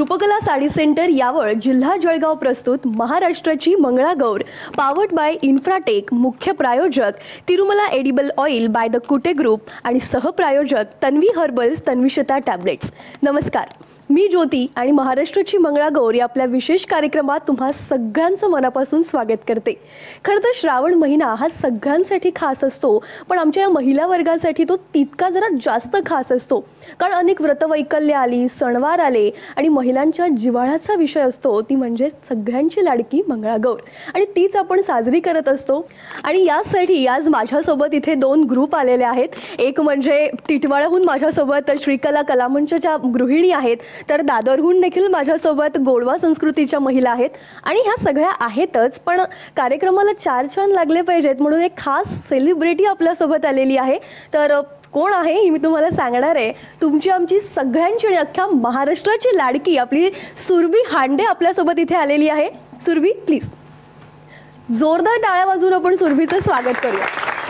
Roopkala sari centre यावळ जिल्हा जळगाव प्रस्तुत महाराष्ट्राची मंगळागौर पावर्ड बाय इन्फ्राटेक मुख्य प्रायोजक Tirumala edible oil by the Kute group आणि सहप्रायोजक तन्वी हर्बल्स तन्वीशता टॅब्लेट्स. नमस्कार, मी ज्योती आणि महाराष्ट्राची मंगळागौर या आपल्या विशेष कार्यक्रमात तुम्हा सगळ्यांचं मनापासून स्वागत करते. खरं तर श्रावण महिना हा सगळ्यांसाठी खास असतो, पण आमच्या या महिला वर्गासाठी तो तितका जरा जास्त खास असतो. कारण अनेक व्रतवैकल्य आली, सणवार आले आणि महिलांच्या जिव्हाळ्याचा विषय असतो ती म्हणजे सगळ्यांची लाडकी मंगळागौर, आणि तीच आपण साजरी करत असतो. आणि यासाठी आज माझ्यासोबत इथे दोन ग्रुप आलेले आहेत. एक म्हणजे टिटवाळाहून माझ्यासोबत श्रीकला कलामंचच्या गृहिणी आहेत, तर दादरहून देखील माझ्यासोबत गोडवा संस्कृतीच्या महिला आहेत. आणि ह्या सगळ्या आहेतच, पण कार्यक्रमाला चार छान लागले पाहिजेत म्हणून एक खास सेलिब्रिटी आपल्यासोबत आलेली आहे. तर कोण आहे ही मी तुम्हाला सांगणार आहे. तुमची आमची सगळ्यांची आणि अख्ख्या महाराष्ट्राची लाडकी आपली सुरभी हांडे आपल्यासोबत इथे आलेली आहे. सुरभी, प्लीज जोरदार टाळ्या वाजवून आपण सुरभीचं स्वागत करूया.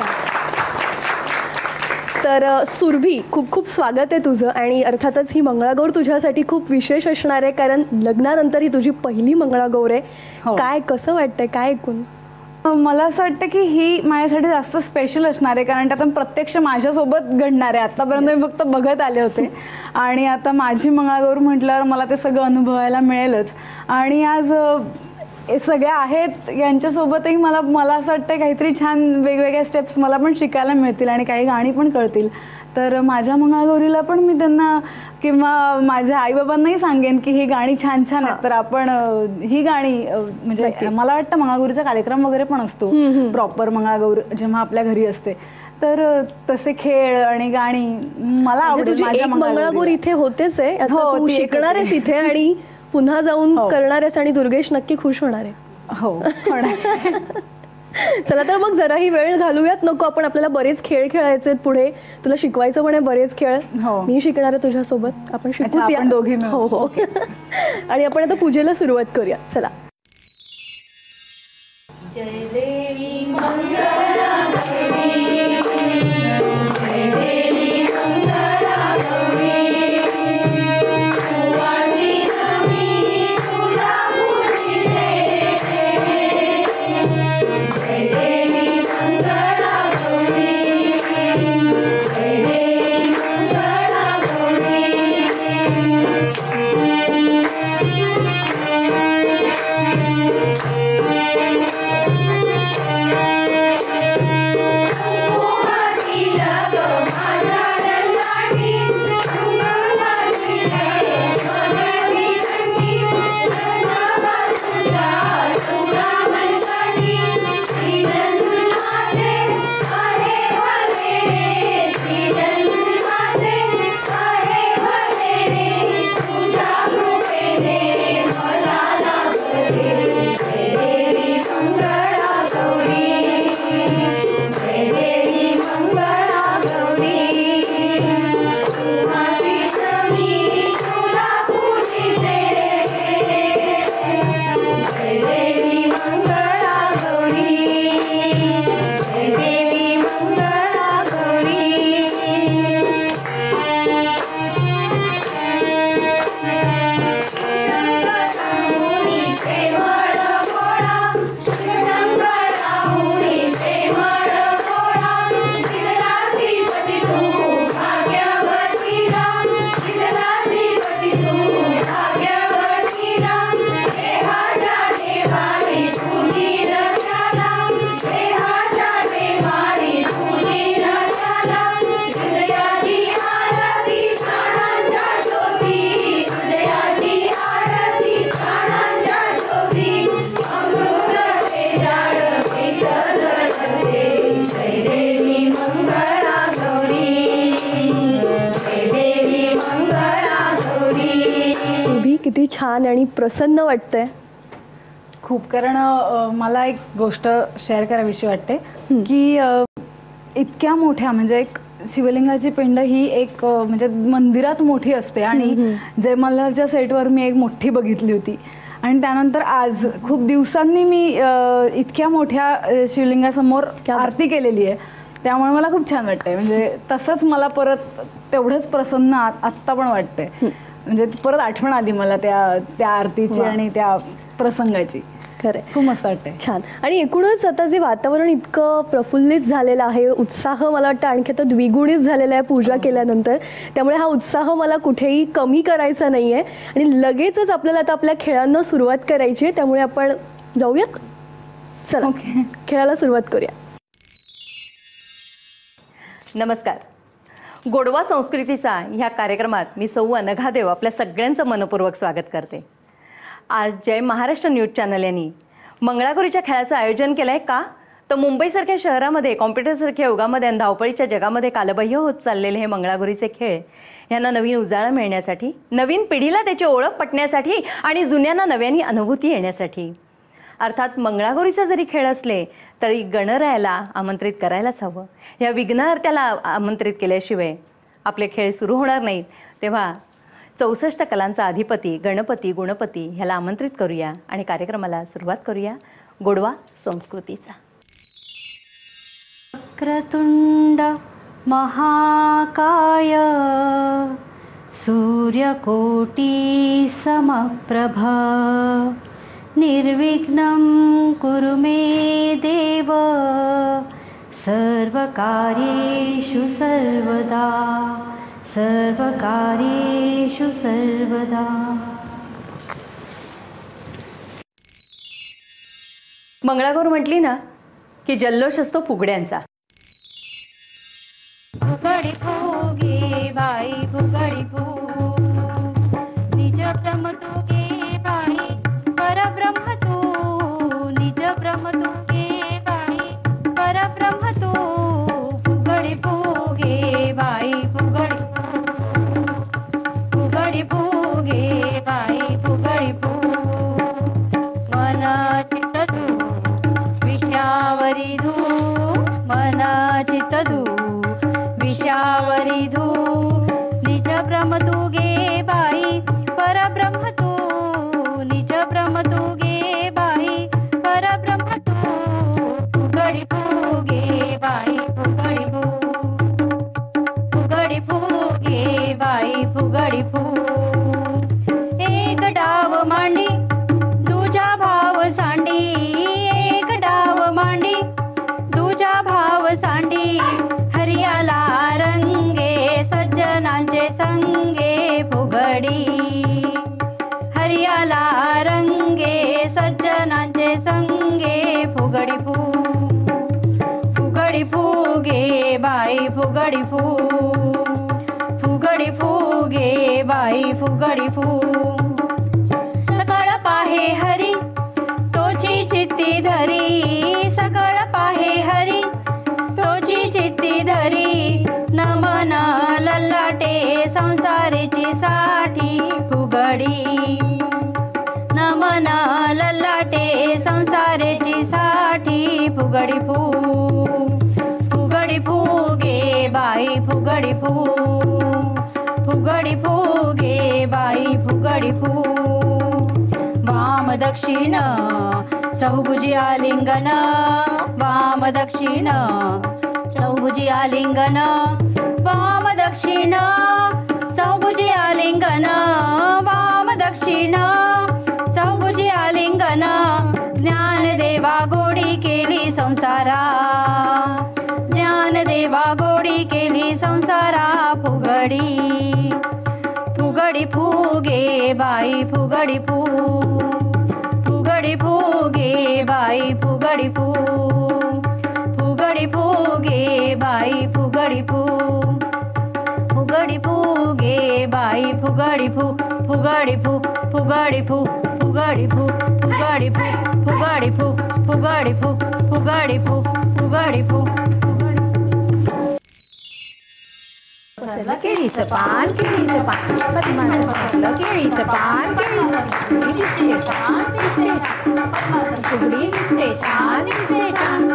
तर सुरभी, खूप खूप स्वागत आहे तुझं. आणि अर्थातच ही मंगळागौर तुझ्यासाठी खूप विशेष असणार आहे, कारण लग्नानंतर ही तुझी पहिली मंगळागौर आहे. काय कसं वाटतंय, काय ऐकून? मला असं वाटतं की ही माझ्यासाठी जास्त स्पेशल असणार आहे, कारण त्यातून प्रत्यक्ष माझ्यासोबत घडणार आहे. आत्तापर्यंत मी फक्त बघत आले होते आणि आता माझी मंगळागौर म्हटल्यावर मला ते सगळं अनुभवायला मिळेलच. आणि आज सगळ्या आहेत यांच्यासोबतही मला असं वाटतं काहीतरी छान वेगवेगळ्या स्टेप्स मला पण शिकायला मिळतील आणि काही गाणी पण कळतील. तर माझ्या मंगळागौरीला पण मी त्यांना किंवा माझ्या आईबाबांनाही सांगेन की ही गाणी छान छान आहेत, तर आपण ही गाणी म्हणजे मला वाटतं मंगळागौरीचा कार्यक्रम वगैरे पण असतो प्रॉपर मंगळागौर जेव्हा आपल्या घरी असते, तर तसे खेळ आणि गाणी मला आवडते. माझ्या मंगळागौर इथे होतेच आहे, तू शिकणार आहेस इथे आणि पुन्हा जाऊन करणार आहेस आणि दुर्गेश नक्की खुश होणार आहे. हो. चला तर मग जराही वेळ घालूयात नको, आपण आपल्याला बरेच खेळ खेळायचे पुढे. तुला शिकवायचं पण आहे बरेच खेळ, मी शिकणार आहे तुझ्यासोबत. आपण शिकूया दोघी. हो हो. आणि आपण आता पूजेला सुरुवात करूया. चला. जय देवी मंगळागौरी, जय देवी मंगळागौरी, किती छान आणि प्रसन्न वाटतंय खूप. कारण मला एक गोष्ट शेअर करावीशी वाटते की इतक्या मोठ्या म्हणजे एक शिवलिंगाची पिंड ही एक म्हणजे मंदिरात मोठी असते आणि जय मल्हारच्या सेटवर मी एक मोठी बघितली होती आणि त्यानंतर आज खूप दिवसांनी मी इतक्या मोठ्या शिवलिंगासमोर आरती केलेली आहे. त्यामुळे मला खूप छान वाटतंय. म्हणजे तसंच मला परत तेवढंच प्रसन्न आत्ता पण वाटतंय. म्हणजे परत आठवण आली मला त्या आरतीची वा. आणि त्या प्रसंगाची. खरंय. खूप मस्त वाटतंय. छान. आणि एकूणच आता जे वातावरण इतकं प्रफुल्लित झालेलं आहे, उत्साह मला वाटतं आणखी आता द्विगुणित झालेला आहे पूजा केल्यानंतर. त्यामुळे हा उत्साह मला कुठेही कमी करायचा नाही आहे आणि लगेचच आपल्याला आता आपल्या खेळांना सुरुवात करायची आहे. त्यामुळे आपण जाऊयात. चला ओके. खेळाला सुरुवात करूया. नमस्कार. गोडवा संस्कृतीचा ह्या कार्यक्रमात मी सौ अनघादेव आपल्या सगळ्यांचं मनपूर्वक स्वागत करते. आज जय महाराष्ट्र न्यूज चॅनल यांनी मंगळागौरीच्या खेळाचं आयोजन केलं आहे. का तर मुंबईसारख्या शहरामध्ये कॉम्प्युटरसारख्या युगामध्ये आणि धावपळीच्या जगामध्ये कालबाह्य होत चाललेले हे मंगळागौरीचे खेळ यांना नवीन उजाळा मिळण्यासाठी, नवीन पिढीला त्याची ओळख पटण्यासाठी आणि जुन्यांना नव्याने अनुभूती येण्यासाठी. अर्थात मंगळागौरीचा जरी खेळ असले तरी गणरायाला आमंत्रित करायलाच हवं. या विघ्नहर्त्याला आमंत्रित केल्याशिवाय आपले खेळ सुरू होणार नाहीत. तेव्हा 64 कलांचा अधिपती गणपती गुणपती ह्याला आमंत्रित करूया आणि कार्यक्रमाला सुरुवात करूया गोडवा संस्कृतीचा. वक्रतुंड महाकाय सूर्यकोटी समप्रभा निर्विघ्नं कुरु मे देव सर्वकार्येषु सर्वदा सर्वकार्येषु सर्वदा. मंगळागौर म्हटली ना की जल्लोष असतो फुगड्यांचा. फुगडी फुगे बाई फुगडी फुग निज ब्रह्म तू गे बाई परब्रह्म तू निज ब्रह्म तू गे बाई परब्रह्म तू फुगडी फुगे बाई फुगडी फुगडी फुगे बाई फुगडी फुग मना चित्त तू विषयावरी धू मना चित्त धू विषयावरी धू निज ब्रह्म तू गे बाई परब्रह्म तू निज ब्रह्म तू गे बाई परब्रह्म तू फुगडी फुगे बाई फुगडी फुग फुगडी फुगे बाई फुगडी फुग एक डाव मांडी दुजा भाव सांडी एक डाव मांडी दुजा भाव सांडी हरियाला रंगे सज्जनांचे संगे फुगडी हरियाला रंगे सज्जनांचे संगे फुगडी फुग फुगडी फुगे बाई फुगडी फुग फुगडी फुगे बाई फुगडी फुग सकळ पाहे हरी तोची चित्ती धरी सकळ पाहे हरी तोची चित्ती धरी नमन ललाटे संसारीची साठी फुगडी नमन ललाटे संसारीची साठी फुगडी फुग फुगडी फुगे बाई फुगडी फुग फुगडी फुगे बाई फुगडी फुग वाम दक्षिण चौभुजी आलिंगन वाम दक्षिण चौभुजी आलिंगन वाम दक्षिण चौभुजी आलिंगन वाम दक्षिण चौभुजी आलिंगन ज्ञानदेवा गोडी केली संसारा ज्ञानदेवा गोडी केली संसारा फुगडी फुगडी फुगे बाई फुगडी फुग फुगडी फुगे बाई फुगडी फुग फुगडी फुगे बाई फुगडी फुग फुगडी फुगे बाई फुगडी फुग फुगडी फुग फुगडी फुग फुगडी फुग फुगडी फुग फुगडी फुग फुगडी फुग फुगडी फुग फुगडी फुग केळीचं पान केळीचं पान पद्माचं फुलं केळीचं पान केळीचं दिसते छान दिसते छान फुगडी दिसते छान दिसते छान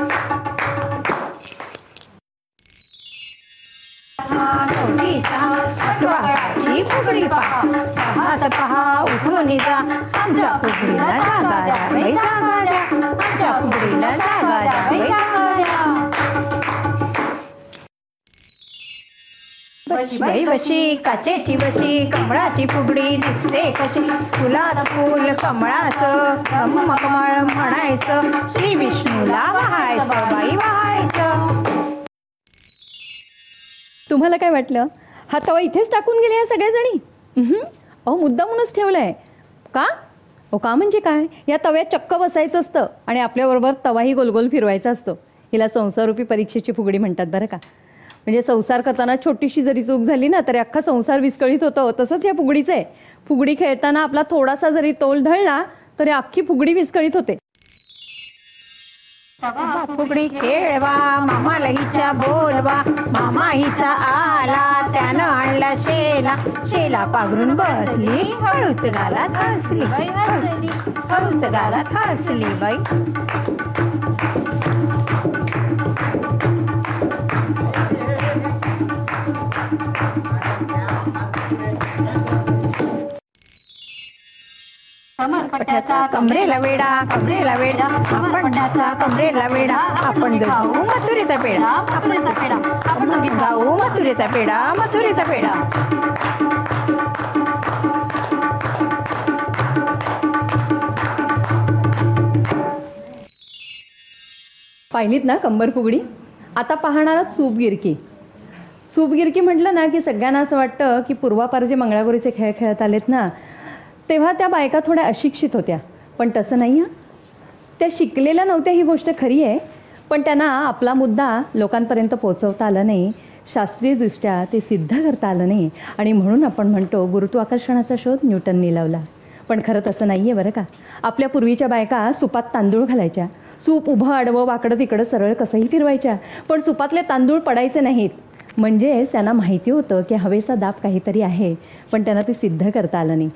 फुगडी फुगडी पहा पहा उठून जा आमच्या फुगडीला जागा द्या बाई जागा द्या आमच्या फुगडीला जागा द्या बाई जागा द्या कशी बाई वशी काचेची वशी कमळाची फुगडी दिसते कशी फुलात फुल कमळाचं कमळ म्हणायचं श्री विष्णूला वाहायचं बाई वाहायचं. तुम्हाला काय वाटलं? हा तवा इथेच टाकून गेले या सगळ्याजणी? अहो मुद्दामूनच ठेवलाय का? हो का म्हणजे काय? या तव्यात चक्क बसायचं असतं आणि आपल्याबरोबर तवाही गोलगोल फिरवायचा असतो. हिला संसाररूपी परीक्षेची फुगडी म्हणतात बरं का. म्हणजे संसार करताना छोटीशी जरी चूक झाली ना तरी अख्खा संसार विस्कळीत होतो. तसंच या फुगडीचं आहे. फुगडी खेळताना आपला थोडासा जरी तोल ढळला तरी अख्खी फुगडी विस्कळीत होते. फुगडी खेळवा मामाला हिच्या बोलवा मामा हिचा आला त्यानं आणला शेला शेला पाघरून बसली हळूच गालात हसली बाई हसली हळूच गालात हसली बाई. कमरपट्ट्याचा कमरेला वेडा कमरेला वेडा कमरपट्ट्याचा कमरेला वेडा आपण जाऊ मथुरेचा पेढा मथुरेचा पेढा आपण दोघी जाऊ मथुरेचा पेढा मथुरेचा पेढा. पाहिलीत ना कंबर फुगडी? आता पाहणारात सूप गिरकी. सूप गिरकी म्हटलं ना की सगळ्यांना असं वाटतं की पूर्वापार जे मंगळागौरीचे खेळ खेळत आलेत ना तेव्हा त्या बायका थोड्या अशिक्षित होत्या. पण तसं नाही आहे. त्या शिकलेल्या नव्हत्या ही गोष्ट खरी आहे. पण त्यांना आपला मुद्दा लोकांपर्यंत पोहोचवता आला नाही. शास्त्रीयदृष्ट्या ते सिद्ध करता आलं नाही. आणि म्हणून आपण म्हणतो गुरुत्वाकर्षणाचा शोध न्यूटनने लावला. पण खरं तसं नाही आहे बरं का. आपल्या पूर्वीच्या बायका सुपात तांदूळ घालायच्या. सूप उभं आडवं वाकडं तिकडं सरळ कसंही फिरवायच्या. पण सुपातले तांदूळ पडायचे नाहीत. म्हणजेच त्यांना माहिती होतं की हवेचा दाब काहीतरी आहे. पण त्यांना ते सिद्ध करता आलं नाही.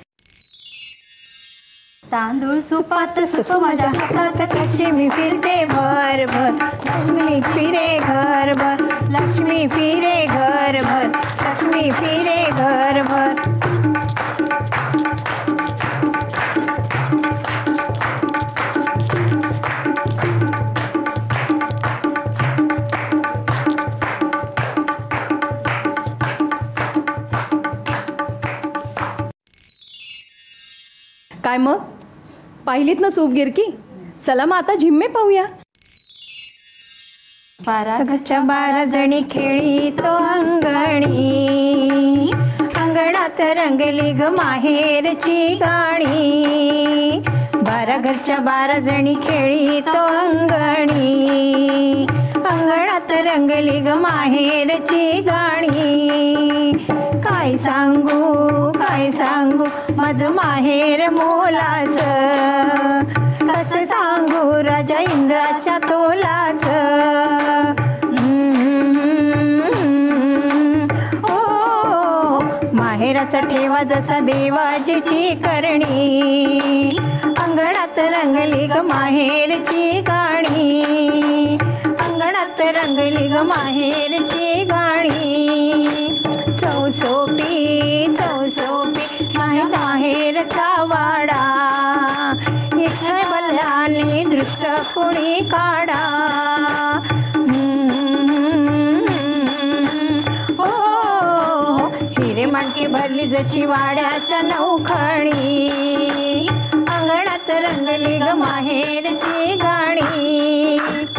तांदूळ सुपात सुप माझ्या हातात लक्ष्मी फिरते भर भर लक्ष्मी फिरे घर भर लक्ष्मी फिरे घर भर लक्ष्मी फिरे घर भर. काय मग पाहिलीत ना सूप गिरकी? चला मग आता झिम्मे पाहूया. बारा घरच्या 12 जणी खेळी तो अंगणी अंगणात रंगली ग माहेरची गाणी. 12 घरच्या 12 जणी खेळी तो अंगणी अंगणात रंगली ग माहेरची गाणी. काय सांगू माझं माहेर मोलाचं कसं सांगू राजा इंद्राच्या तोलाचं. ओ माहेराचा ठेवा जसा देवाची करणी अंगणात रंगली ग माहेरची गाणी अंगणात रंगली ग माहेरची गाणी. चौसोपी माझ्या माहेरचा वाडा इथे बल्याने दृष्ट कोणी काढा. ओ हिरे मांडकी भरली जशी वाड्याच्या नौखणी अंगणात रंगली ग माहेरची गाणी.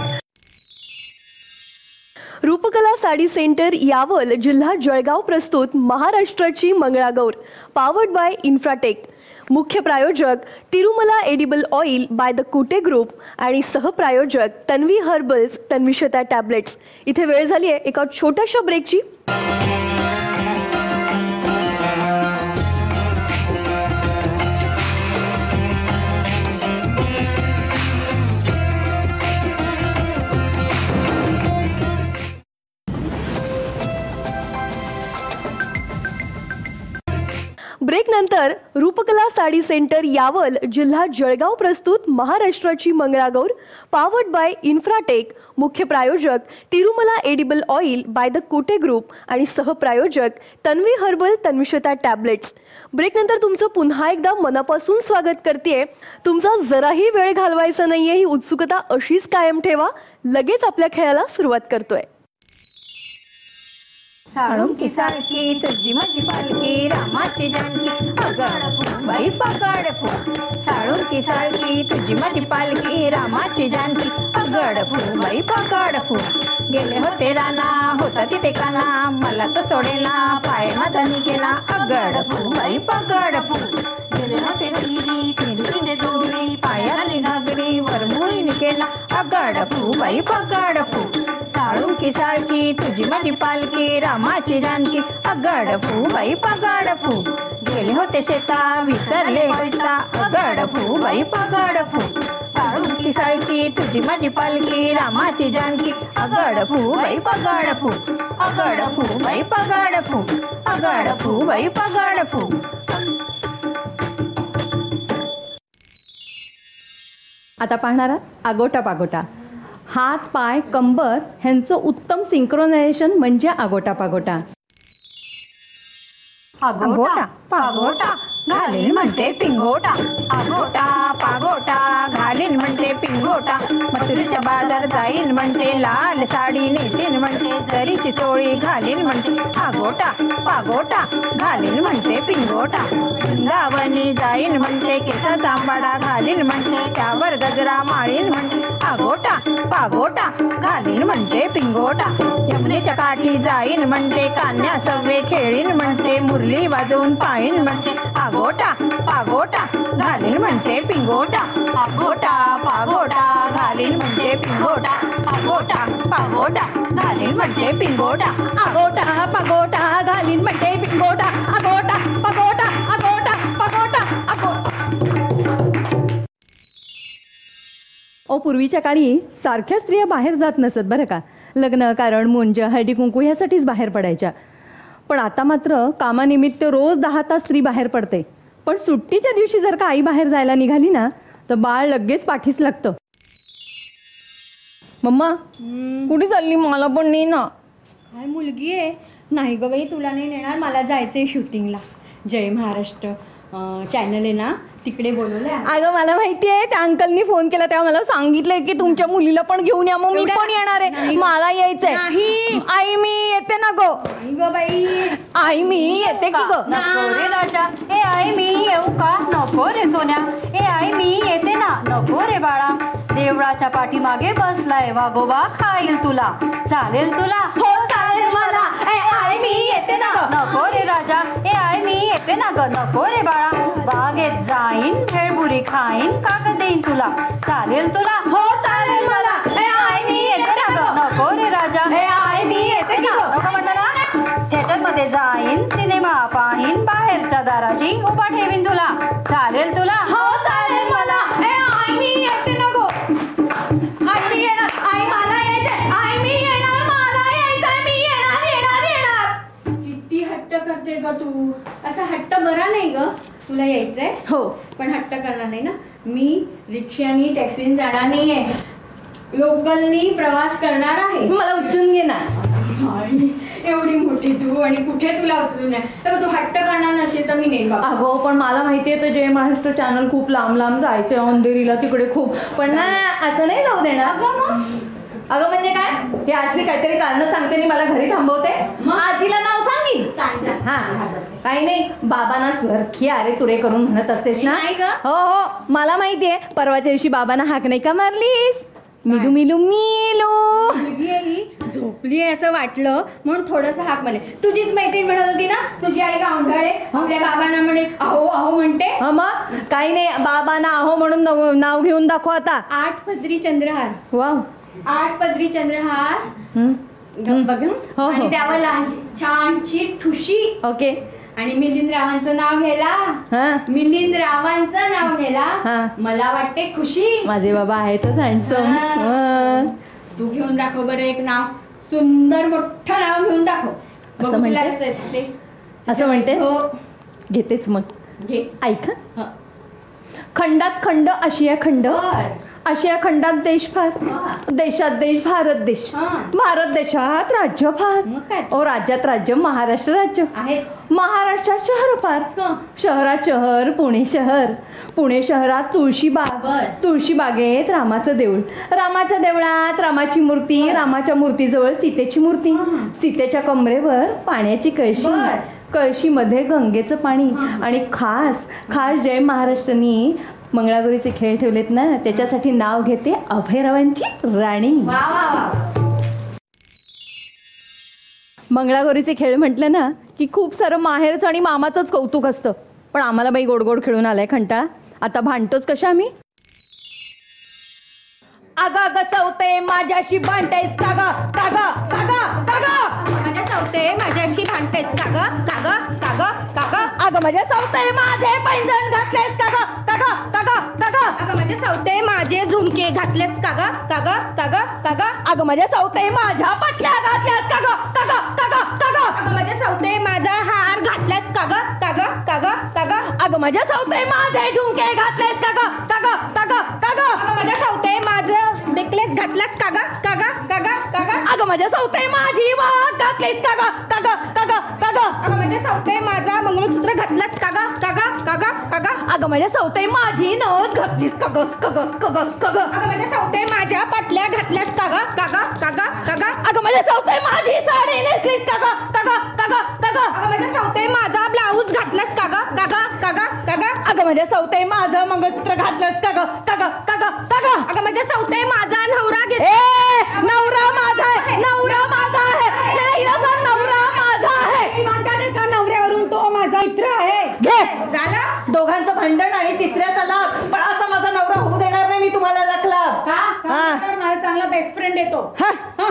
रूपकला साडी सेंटर यावल जिल्हा जळगाव प्रस्तुत महाराष्ट्राची मंगळागौर पावर्ड बाय इन्फ्राटेक. मुख्य प्रायोजक Tirumala edible oil by the Kute group आणि सहप्रायोजक तन्वी हर्बल्स तन्विशता टॅब्लेट्स. इथे वेळ झाली आहे एका छोट्याशा ब्रेकची. ब्रेक नंतर रूपकला साडी सेंटर यावल जिल्हा जळगाव प्रस्तुत महाराष्ट्राची मंगळागौर पावर्ड बाय इन्फ्राटेक. मुख्य प्रायोजक Tirumala edible oil by the Kute group आणि सहप्रायोजक तन्वी हर्बल तन्विशता टॅब्लेट्स. ब्रेक नंतर तुमचं पुन्हा एकदा मनापासून स्वागत करते. तुमचा जराही वेळ घालवायचा नाहीये ही उत्सुकता अशीच कायम ठेवा. लगेच आपल्या खेळाला सुरुवात करतोय. साळुंकी सारखी तुझी माझी पालखी रामाची जानकी अगड फुगबाई पगड फुग साळुंकी सारखी तुझी माझी पालखी रामाची जानकी अगड फुगबाई पगड फुग गेले होते राना होता तिथे काना मला तो सोडेना पाय मदनी गेला अगड फुगबाई पगड फुग गेले होते विहिरी तिने दोरी पायाली नागरी वरमुळीने केला अगड फुगबाई पगड फुग साळुंकी सारखी तुझी माझी पालखी रामाची जानकी अगड फुगबाई पगड फुग गेले होते शेता विसरले पैसा अगड फुगबाई पगड फुग साळुंकी सारखी तुझी माझी पालखी रामाची जानकी अगड फुगबाई पगड फुग अगड फुगबाई पगड फुग अगड फुगबाई पगड फुग आता पाहणार आहात आगोटा पागोटा. हात पाय कंबर ह्यांचं उत्तम सिंक्रोनायझेशन म्हणजे आगोटा पागोटा. आगोटा पागोटा घालील म्हणते पिंगोटा आगोटा पागोटा घालील म्हणते पिंगोटा मथुरीच्या बाजार जाईल म्हणते लाल साडी नेसील म्हणते जरीची चोळी घालील म्हणते आगोटा पागोटा घालील म्हणते पिंगोटा वृंदावनी जाईल म्हणते केसाचा आंबाडा घालील म्हणते त्यावर गजरा माळील म्हणते आगोटा पागोटा घालील म्हणते पिंगोटा यमुनेच्या काठी जाईल म्हणते कान्या सव्वे खेळील म्हणते मुरली वाजवून पाहिल म्हणते आगोटा पागोटा घालील म्हणते पिंगोटा आगोटा पागोटा घालील म्हणते पिंगोटा आगोटा पागोटा घालील म्हणते पिंगोटा आगोटा पागोटा घालीन म्हणते पिंगोटा आगोटा पागोटा आगोटा पागोटा आगोटा. ओ पूर्वीच्या काळी सारख्या स्त्रिया बाहेर जात नसत बरं का. लग्न कारण मुंज हळदी कुंकू ह्यासाठीच बाहेर पडायच्या. पण आता मात्र कामानिमित्त रोज 10 तास स्त्री बाहेर पडते. पण सुट्टीच्या दिवशी जर का आई बाहेर जायला निघाली ना तर बाळ लगेच पाठीस लागतं. मम्मा कुठे चालली मला पण नाही ना. काय मुलगी आहे. नाही ग बाई तुला नाही नेणार मला जायचं आहे शूटिंगला. जय महाराष्ट्र चॅनल आहे ना तिकडे बोलवलं आहे. अगं मला माहिती आहे त्या अंकलनी फोन केला तेव्हा मला सांगितलंय की तुमच्या मुलीला पण घेऊन या. मग मी पण येणार आहे. मला यायचंय. नाही आई मी येते ना गो. नाही ग बाई आई मी येते की ग. नको रे राजा ए आई मी येऊ का नको रे सोन्या ए आई मी येते ना नको रे बाळा देवळाच्या पाठीमागे बसलाय वागोबा खाईल तुला चालेल तुला हो चालेल मला. आई मी येते ना ग. नको रे राजा ए आई मी येते ना ग नको रे बाळा बागेत जाईन भेळपुरी खाईन काक देईन तुला चालेल तुला हो चालेल मला. आई मी येते ना ग नको रे राजा आई मी येते की ग. नको म्हणलं ना थिएटर मध्ये जाईन सिनेमा पाहीन बाहेरच्या दाराशी उभा ठेवीन तुला चालेल तुला हो चालेल मला. आई मी येते ना गो. आई मी येणार. आई मला यायचंय. आई मी येणार. मला यायचंय. मी येणार येणार येणार. किती हट्ट करते ग तू. असा हट्ट बरा नाही ग. तुला यायचंय हो पण हट्ट करणार नाही ना. मी रिक्षानी टॅक्सीने जाणार नाहीये. लोकलनी प्रवास करणार आहे. मला उचलून घे ना. आई, एवढी मोठी तू आणि कुठे तुला उचलून आहे. तर तू हट्ट करणार नसेल तर मी नाही बाबा. अगो पण मला माहिती आहे तर जय महाराष्ट्र चॅनल खूप लांब लांब जायचंय अंधेरीला तिकडे खूप. पण ना असं नाही जाऊ देणार. अगं म्हणजे काय हे असली काहीतरी कारण सांगते आणि मला घरी थांबवते. आजीला नाव सांगीन. हा काही नाही बाबांना सुरखी अरे तुरे करून म्हणत असतेस ना. नाही ग. हो हो मला माहिती आहे. परवाच्या दिवशी बाबांना हाक नाही का मारलीस. मिलू मिलू मिलू. मुलगी आहे ही झोपली आहे असं वाटलं म्हणून थोडंसं हाक म्हणे. तुझीच मैत्रीण म्हणत होती ना तुझी आई गावंढळे आपल्या बाबांना म्हणे अहो अहो म्हणते. हा मग काही नाही बाबांना अहो म्हणून नाव घेऊन दाखव आता. 8 पदरी चंद्रहार. वाव 8 पदरी चंद्रहार बघ हो. आणि त्यावर छानशी ठुशी ओके. आणि मिलिंद रावांचं नाव घ्यायला. हा मिलिंद रावांचं नाव हा. घ्यायला मला वाटते खुशी. माझे बाबा आहेतच हँडसम. तू घेऊन दाखव बरं एक नाव. सुंदर मोठं नाव घेऊन दाखव. असं बघू तुला म्हणतेस? कसं येतं ते. असं म्हणतेस. हो घेतेच मग घे. ऐक हं. खंडात खंड आशिया खंड, आशिया खंडात देश फार, देशात देश भारत देश, भारत देशात राज्य फार, ओ राज्यात राज्य महाराष्ट्र राज्य, महाराष्ट्रात शहर फार, शहरात शहर पुणे शहर, पुणे शहरात तुळशीबाग, तुळशीबागेत रामाचं देऊळ, रामाच्या देवळात रामाची मूर्ती, रामाच्या मूर्तीजवळ सीतेची मूर्ती, सीतेच्या कमरेवर पाण्याची कळशी, कळशीमध्ये गंगेचं पाणी, आणि खास खास जय महाराष्ट्रांनी मंगळागौरीचे खेळ ठेवलेत ना, त्याच्यासाठी नाव घेते अभयरावांची राणी. मंगळागौरीचे खेळ म्हटलं ना की खूप सारं माहेरचं आणि मामाचंच कौतुक असतं, पण आम्हाला बाई गोड गोड खेळून आलाय कंटाळा. आता भांडतोच कशा आम्ही? अगं अगं सवते माझ्याशी भांडतेस का ग, का ग, का ग, का ग? माझ्या सवते माझ्याशी भांडतेस का ग, का ग, का ग, का ग? अगं माझ्या सवते माझे पैंजण घातलेस का ग, का ग, का ग, का ग? अगं माझ्या सवते माझे झुमके घातलेस का ग, का ग, का ग, का ग? अगं माझ्या सवते माझ्या पटल्या घातल्यास का ग, का ग, का ग, का ग? अगं माझ्या सवते माझा हार घातलास का ग, का ग, का ग, का ग? अगं माझ्या सवते माझे झुमके घातलेस का ग, का ग, का ग, का ग? अगं माझ्या सवते माझं नेकलेस घातलास का ग, का ग, का ग, का ग? अगं माझ्या सवते माझी वाघ घातलीस का ग, का ग, का ग, का ग? अगं माझ्या सवते माझा मंगळसूत्र घातलास का ग, का ग, का ग, का ग? अगं माझ्या सवते माझी नथ घातलीस का ग, का ग, का ग, का ग? अगं माझ्या सवते माझ्या पाटल्या घातल्यास का ग, का ग, का ग, का ग? अगं माझ्या सवते माझी साडी नेसलीस का ग, का ग, का ग, का ग? अगं माझ्या सवते माझा ब्लाऊज घातलास का ग, का ग, का ग, का ग? अगं माझ्या सवते माझं मंगळसूत्र घातलंस का ग, का ग, का ग, का ग? अगं माझ्या सवते माझा नवरा घेत ए नवरा माझा आहे, नवरा माझा आहे, स्नेहिलाचा नवरा माझा आहे. नवऱ्यावरून तो माझा मित्र आहे. घे झालं दोघांचं भांडण आणि तिसऱ्याचा लाभ, पण असा माझा नवरा होऊ देणार नाही मी तुम्हाला लखला. हा. माझा चांगला बेस्ट फ्रेंड येतो. हा.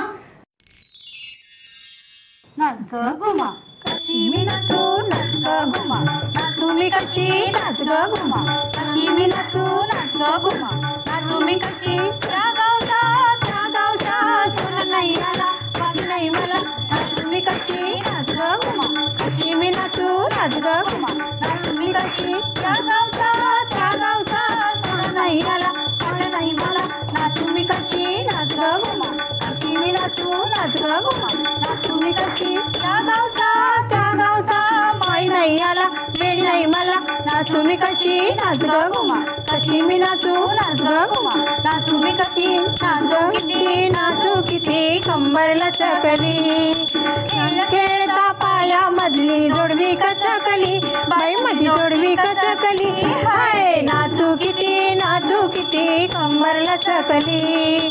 नाच ग घुमा कशी मी नाचू, नाच ग घुमा नाचू मी कशी, नाच ग घुमा कशी मी नाचू, नाच ग घुमा नाचू मी कशी. त्या गावचा सुर नाही आला, बाकी नाही मला. नाचू मी कशी, नाच ग घुमा कशी मी नाचू, नाच ग घुमा नाचू मी कशी. त्या गावचा सुर नाही आला, बाकी नाही मला. नाचू मी कशी, नाच ग घुमा कशी मी नाचू, नाच ग घुमा नाचू मी कशी. त्या गावचा माळी नाही आला, वेळी नाही मला. नाचू मी कशी, नाच ग घुमा कशी मी नाचू, नाच ग घुमा नाचू मी कशी. नाचू किती कंबरला चकली, खेळता पायामधली जोडवी कचकली, बाई माझी जोडवी कचकली. हाय नाचू किती कंबरला चकली.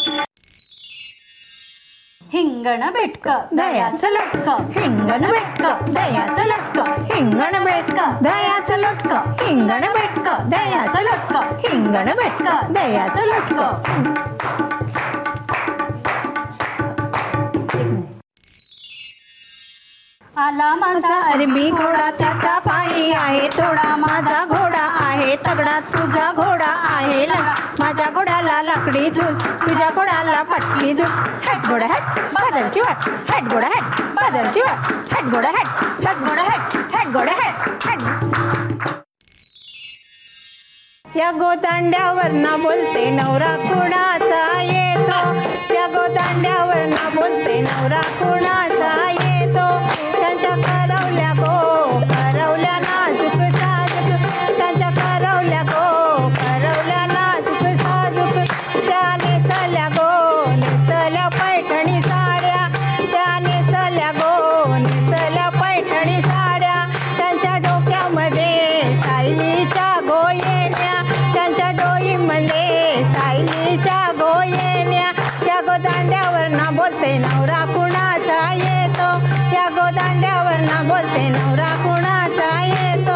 हिंगण बेटक दयाचं लटक, हिंगण बेटक दयाचं लटक, हिंगण बेटक दयाचं लटक, हिंगण बेटक दयाचं लटक, हिंगण बेटक दयाचं लटक. आला माझा अरबी घोडा त्याचा पायी आहे थोडा, माझा घोडा आहे तगडा, तुझा घोडा आहे लंगडा. माझ्या घोड्याला लाकडी झूल, तुझ्या घोड्याला पटली झूल. हॅट घोडा हॅट बादलची वाट, हॅट घोडा हॅट बादलची वाट, हॅट घोडा हॅट, हॅट घोडा हॅट, हॅट घोडा हॅट, हॅट. या गोदांड्यावरनं बोलते नवरा कुणाचा येतो, या गोदांड्यावरनं बोलते नवरा कुणाचा येतो. त्यांच्या करवल्या गो करवल्या नाजूक साजूक, त्यांच्या करवल्या गो करवल्या नाजूक साजूक. त्या नेसल्या गो नेसल्या पैठणी साड्या, त्या नेसल्या गो नेसल्या पैठणी साड्या. त्यांच्या डोक्यामध्ये सायलीच्या गोयेण्या, त्यांच्या डोईमध्ये सायलीच्या गोयेण्या. या गोदांड्यावरनं बोलते नवरा कुणाचा येतो, या गोदांड्यावरनं बोलते नवरा कुणाचा येतो.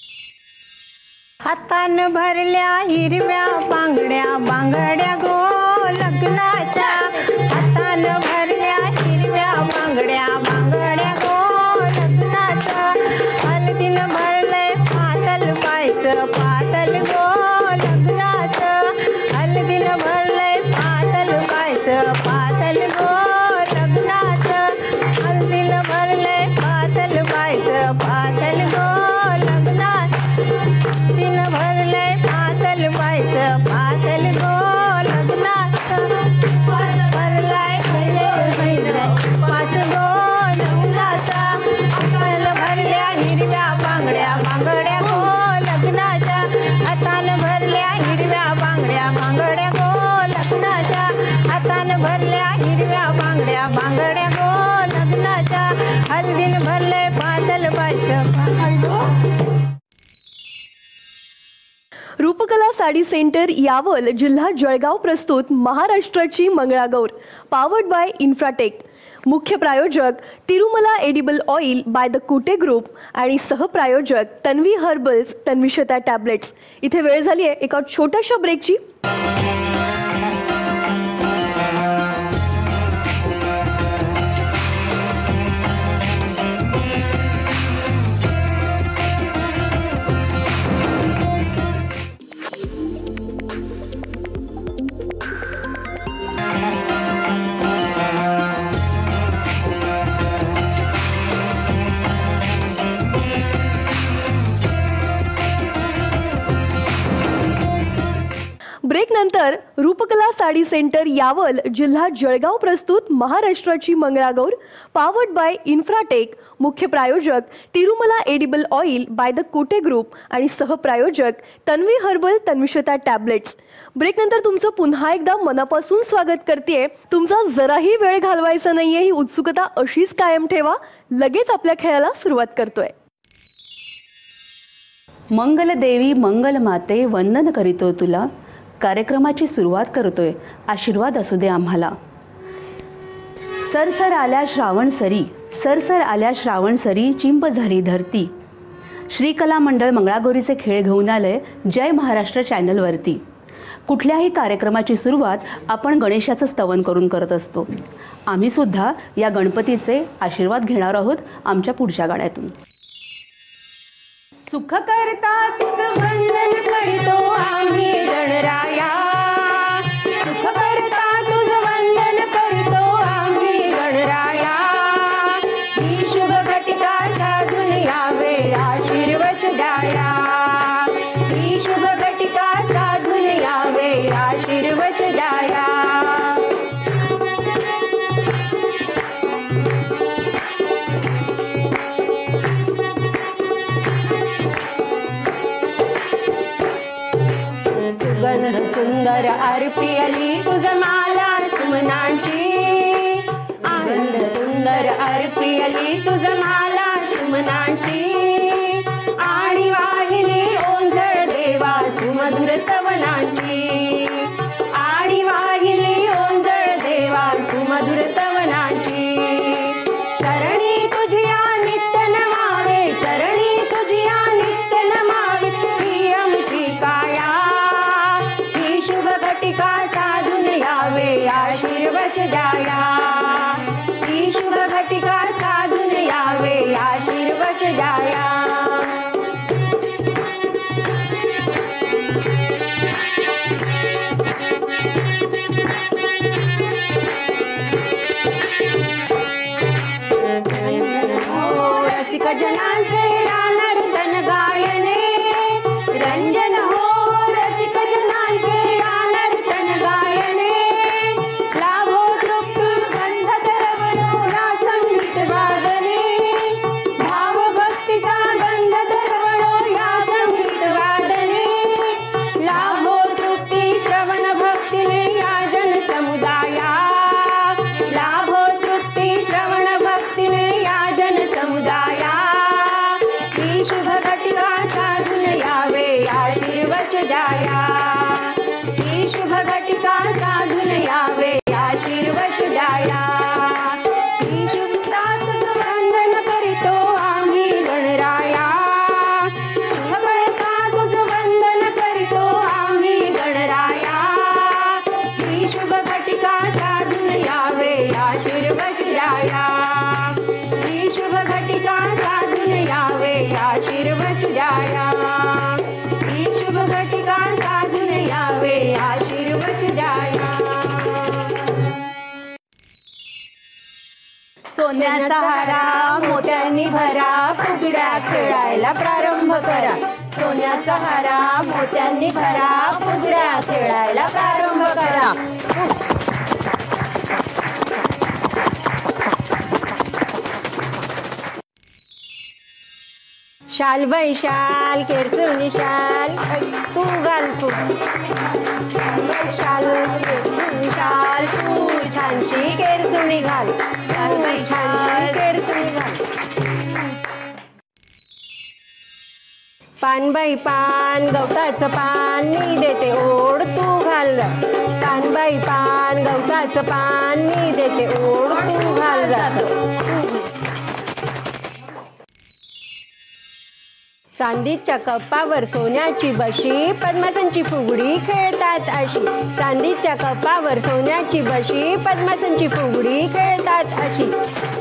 हातानं भरल्या हिरव्या बांगड्या, बांगड्या गो लग्नाच्या. हातानं भरल्या हिरव्या बांगड्या, बांगड्या गो लग्नाच्या. हळदीनं भरलंय पातल बायचं, पातल गो लग्नाचं. हळदीनं भरलंय पातल बायचं, पातल गो लग्नाचं. हळदीनं भरलंय पातल बायचं, पातल गो लग्नाचं. तिनं भरलंय पातल रूपकला साडी सेंटर यावल जिल्हा जळगाव प्रस्तुत महाराष्ट्राची मंगळागौर पावर्ड बाय इन्फ्राटेक. मुख्य प्रायोजक Tirumala edible oil by the Kute group आणि सहप्रायोजक तन्वी हर्बल्स तन्वीशता टॅब्लेट्स. इथे वेळ झाली आहे एका छोट्याशा ब्रेकची. ब्रेक नंतर रूपकला साडी सेंटर यावल जिल्हा जळगाव प्रस्तुत महाराष्ट्राची मंगळागौर पावर्ड बाय इन्फ्राटेक. मुख्य प्रायोजक Tirumala edible oil by the Kute group आणि सहप्रायोजक तन्वी हर्बल तन्वीशता टॅब्लेट्स. ब्रेक नंतर तुमचं पुन्हा एकदा मनापासून स्वागत करतेय. तुमचा जराही वेळ घालवायचा नाहीये, ही उत्सुकता अशीच कायम ठेवा. लगेच आपल्या खेळाला सुरुवात करतोय. मंगल देवी मंगल माते वंदन करीतो तुला. कार्यक्रमाची सुरुवात करतोय. आशीर्वाद असू दे आम्हाला. सरसर आल्या श्रावण सरी, सरसर आल्या श्रावण सरी, चिंब झाली धरती. श्रीकला मंडळ मंगळागौरीचे खेळ घेऊन आलंय जय महाराष्ट्र चॅनलवरती. कुठल्याही कार्यक्रमाची सुरुवात आपण गणेशाचं स्तवन करून करत असतो. आम्ही सुद्धा या गणपतीचे आशीर्वाद घेणार आहोत आमच्या पुढच्या गाण्यातून. सुख करता तुझं वंदन करतो आम्ही गणराया. सुख करता तुझं वंदन करतो आम्ही गणराया. ही शुभ घटिका साधून यावे आशीर्वच द्याया. ही शुभ घटिका साधून यावे आशीर्वच द्याया. सुगंध सुंदर अर्पियली तुझ माला सुमनांची. आनंद सुंदर अर्पियली तुझ माला सुमनांची. आणि वाहिली ओंजळ देवा सुमधुर स्तवनांची. आणि वाहिली ओंजळ देवा सुमधुर स्तवनांची. चरणी तुझिया नित्य नमावे, चरणी तुझिया नित्य नमावे प्रियमची काया. घटिका साधून यावे आशीर्वच द्याया. ही शुभ घटिका साधून यावे आशीर्वच द्याया. रसिक जनांचे रानर्दन गायने रंजन हो. रसिक जनांचे रानर्दन गायने लाभो तृप्ती गंध दरवळो या संगीत वादने. भाव भक्तीचा गंध दरवळो या संगीत वादने. लाभो तृप्ती श्रवण भक्तीने या जन समुदाया. लाभो तृप्ती श्रवण भक्तीने या जन समुदाया. ही शुभ घटिका साधून यावे आशीर्वच द्याया. ही शुभ घटिका साधून यावे आशीर्वच द्याया. ही शुभ साधून वंदन करीतो आम्ही गणराया. शुभ करता तुझं वंदन करीतो आम्ही गणराया. ही शुभ घटिका साधून यावे आशीर्वच द्याया. ही शुभ घटिका साधून यावे आशीर्वच द्याया. ही शुभ घटिका साधून यावे आशीर्वच द्याया. सोन्याचा हारा मोत्यांनी भरा, फुगड्या खेळायला प्रारंभ करा. सोन्याचा हारा मोत्यांनी भरा, फुगड्या खेळायला प्रारंभ करा. शाल बाई शाल केरसुनी शाल तू घाल तू. शाल केरसुनी शाल तू छानशी केरसुनी घाल. शाल बाई छानशी केरसुनी घाल. पानबाई पान गवताचं पान मी देते ओढ तू घाल. पानबाई पान गवताचं पान मी देते ओढ तू घाल. चांदीच्या कपावर सोन्याची बशी पद्मासनची फुगडी खेळतात अशी. चांदीच्या कपावर सोन्याची बशी पद्मासनची फुगडी खेळतात अशी.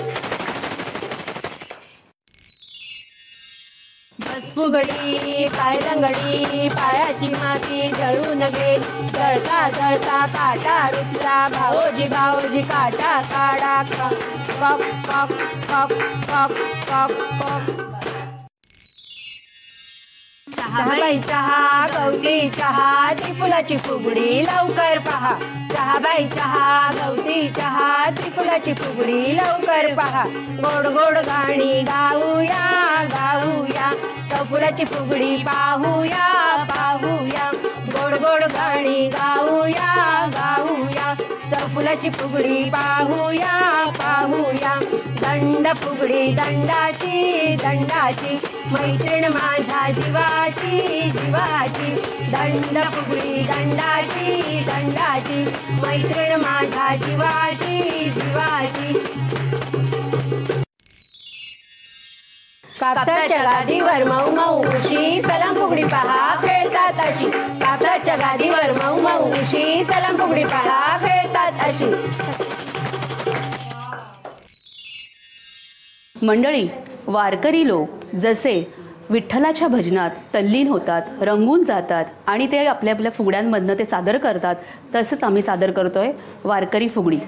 फुगडी पाय रंगडी पायाची माती जळून गेली. जळता जळता काटा रुतला भाऊजी भाऊजी काटा काढा. कॉक कॉक कॉक कॉक कॉक कॉक. चहाबाई चहा गवती चहा ती फुलाची फुगडी लवकर पहा. चहाबाई चहा गवती चहा ती फुलाची फुगडी लवकर पहा. गोड गोड गाणी गाऊया गाऊया फुलाची फुगडी पाहूया पाहूया. गोड गोड गाणी गाऊया गाऊया फुलाची फुगडी पाहूया पाहूया. दंड फुगडी दंडाची दंडाची मैत्रीण माझ्या जीवाची जीवाची. दंड फुगडी दंडाची दंडाची मैत्रीण माझ्या जीवाची जीवाची. कापसाच्या गादीवर मऊ मऊ उशी सलाम फुगडी पहा खेळतात अशी. कापसाच्या गादीवर मऊ मऊ उशी सलाम फुगडी पहा खेळतात अशी. मंडळी, वारकरी लोक जसे विठ्ठलाच्या भजनात तल्लीन होतात, रंगून जातात आणि ते आपल्या आपल्या फुगड्यांमधनं ते सादर करतात, तसंच आम्ही सादर करतोय वारकरी फुगडी.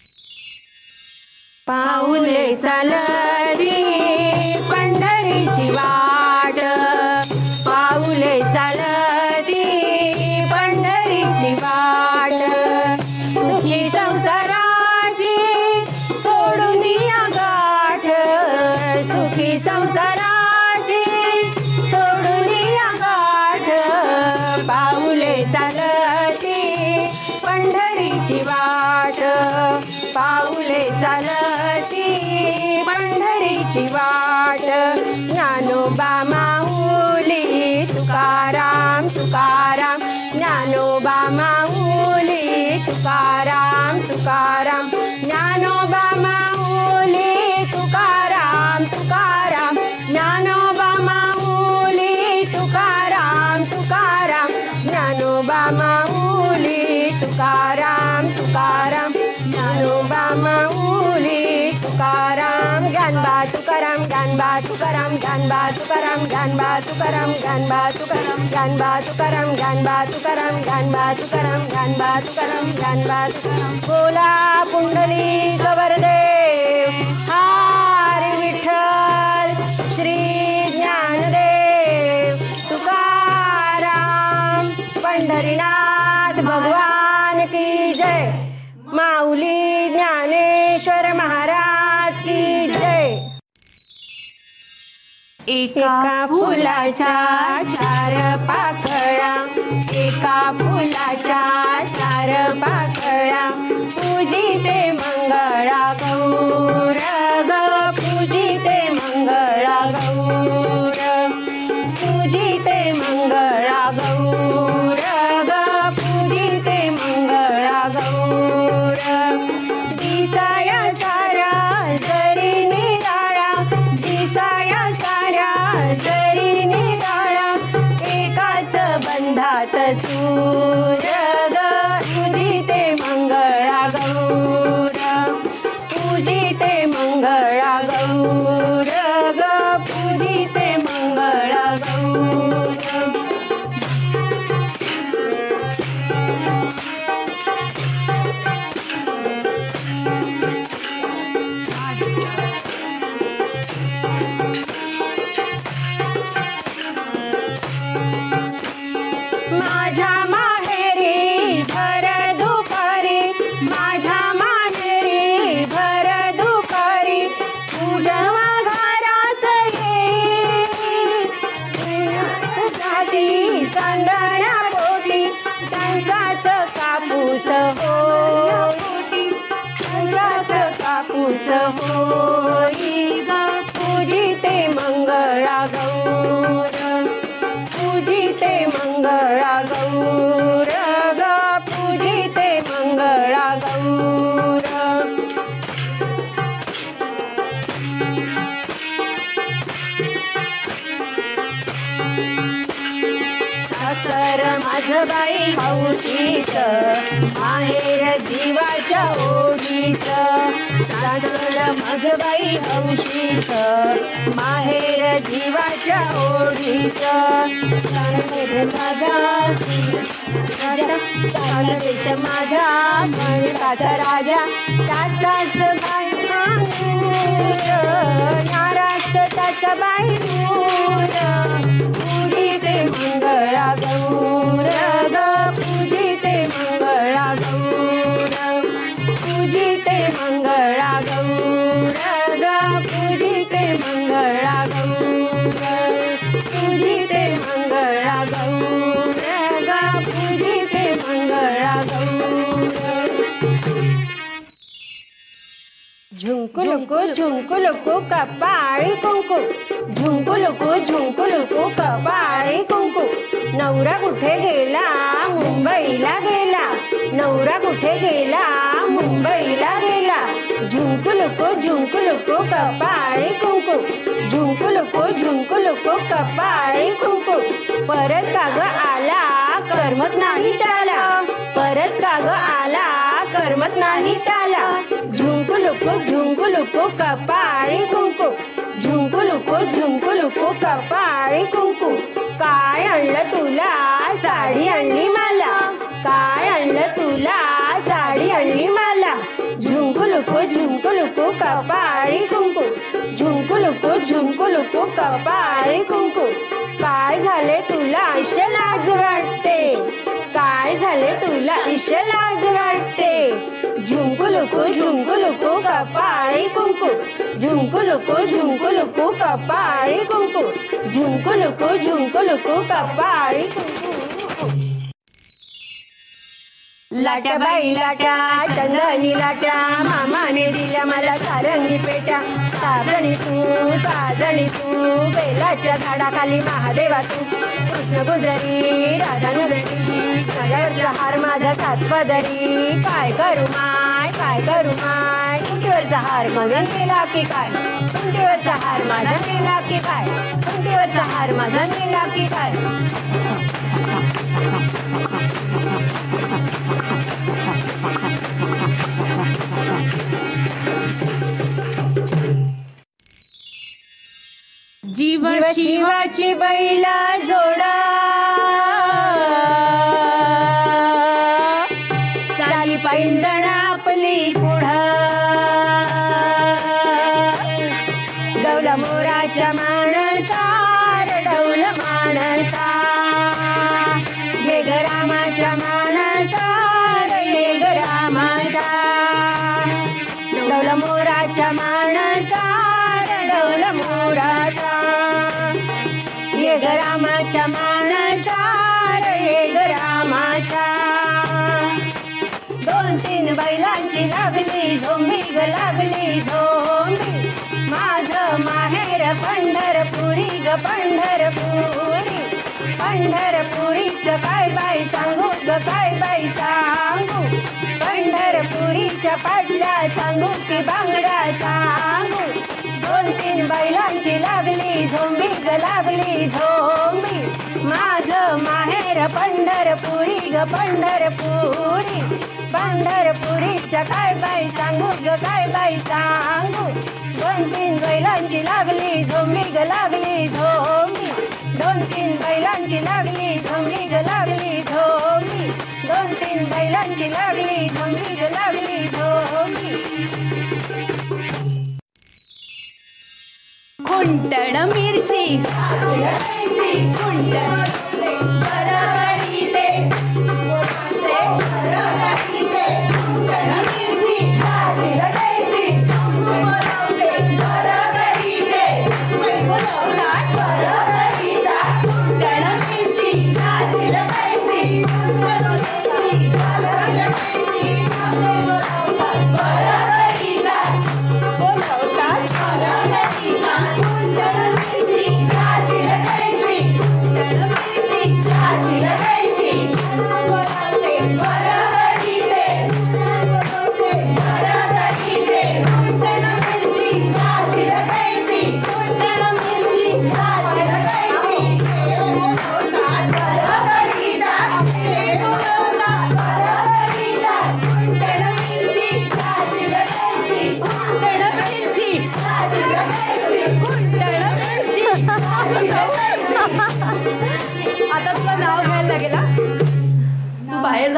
पाऊले चालती पंढरीची वाट. पाऊले चालती पंढरीची वाट. सुखी संसाराची सोडून या गाठ. सुखी संसाराची सोडून या गाठ. पाऊले चालती पंढरीची वाट. पाऊले चालती पंढरीची वाट. ज्ञानोबा माऊली तुकाराम तुकाराम. ज्ञानोबा माऊली तुकाराम तुकाराम. ज्ञानोबा माऊली तुकाराम तुकाराम. ज्ञानोबा माऊली तुकाराम तुकाराम. ज्ञानोबा माऊली तुकाराम तुकाराम. ज्ञानोबा माऊली तुकाराम. ज्ञानबा तुकाराम ज्ञानबा तुकाराम ज्ञानबा तुकाराम ज्ञानबा तुकाराम ज्ञानबा तुकाराम ज्ञानबा तुकाराम ज्ञानबा तुकाराम ज्ञानबा तुकाराम ज्ञानबा तुकाराम ज्ञानबा तुकाराम. बोला पुंडलिक वरदेव हरी विठ्ठल श्री ज्ञानदेव तुकाराम. पंढरीनाथ भगवान की जय. माऊली ज्ञानेश्वर महाराज की जय. एका फुलाच्या चार पाकळ्या. एका फुलाच्या चार पाकळ्या. पूजिते मंगळा गौर ग. पूजिते मंगळा गौर. पूजिते मंगळा गौर ग. पूजिते मंगळा गौर. दिसाया साऱ्या जरी निराळा. दिसाया साऱ्या जरी निराळा. एकाच बंधात सूर ग. पूजिते मंगळा गौर. पूजिते मंगळा गौर ग. पूजिते मंगळा गौर. माझ्या माहेरी भर दुपारी. माझ्या माहेरी भर दुपारी. पूजवा घरात येई. जाती चांदण्या पोटी. त्यांचाच कापूस होई. त्यांचाच कापूस होई ग. पूजिते मंगळा गौर. गौर ग पूजिते मंगळा गौर. सासर माझं बाई हौशीच माहेर जीवाच्या ओढीच. सासर माझं बाई हौशीच माहेर जीवाच्या ओढीच. चांदणे माझा राजा देश माझा म्हणताचा राजा त्याचाच बाई नाराच त्याचा बाई पूजिते मंगळा गौर ग पूजिते मंगळा गौर. पूजिते मंगळा गौर ग पूजिते मंगळा गौर. पूजिते मंगळा गौर ग पूजिते मंगळा गौर. झुंकुलुकू कपाळी कुंकू. झुंकुलुकू कपाळी कुंकू. नवरा कुठे गेला मुंबईला गेला. नवरा कुठे गेला मुंबईला गेला. झुंकुलुकू कपाळी कुंकू. झुंकुलुकू कपाळी कुंकू. परत काग आला करमत नाही त्याला. परत काग आला करमत नाही त्याला. झुंकुलुकू कपाळी कुंकू. झुंकुलुकू कपाळी कुंकू. काय आणलं तुला साडी आणली मला. काय आणलं तुला साडी आणली मला. झुंकुलुकू कपाळी कुंकू. झुंकुलुकू कपाळी कुंकू. काय झाले तुला ईश लाज वाटते. काय झाले तुला ईश लाज वाटते. झुंकुलुकू कपाळी कुंकू. झुंकुलुकू कपाळी कुंकू. झुंकुलुकू कपाळी कुंकू. लाट्या बाई लाट्या चंदनी लाट्या मामाने दिल्या मला सारंगी पेट्या. साजणी तू बेलाच्या झाडाखाली महादेवा तू. कृष्ण गुजरी राधा गुजरी नगरचा हार माझा सातपदरी. काय करू माय तुमच्यावरचा हार माझा नेला की काय. तुमच्यावरचा हार माझा नेला की काय. तुमच्यावरचा हार माझा नेला की काय. जीव शिवाची बैला जोडा. चाली पैंजण आपली पुढं. डौल मोराच्या माणसा डौल माणसा. हे ग रामाच्या माणसा हे ग रामाचा. डौल मोराच्या माणसा डौल मोराचा. हे ग रामाच्या माणसा हे ग रामाचा. 2-3 बैलांची लागली झोंबी ग लागली झोंबी. माझं माहेर पंढरपुरी ग पंढरपुरी. पंढरपुरीचं काय बाई सांगू ग काय बाई सांगू. पंढरपुरीच्या पाटल्या सांगू की बांगड्या सांगू. 2-3 बैलांची लागली झोंबी ग लागली झोंबी. माझं माहेर पंढरपुरी ग पंढरपुरी. पंढरपुरीच्या काय बाई सांगू ग काय बाई सांगू. 2-3 बैलांची लागली झोंबी ग लागली झोंबी. 2-3 बैलांची लागली झोंबी ग लागली झोंबी. 2-3 बैलांची लागली झोंबी ग लागली झोंबी. खुंटण मिरची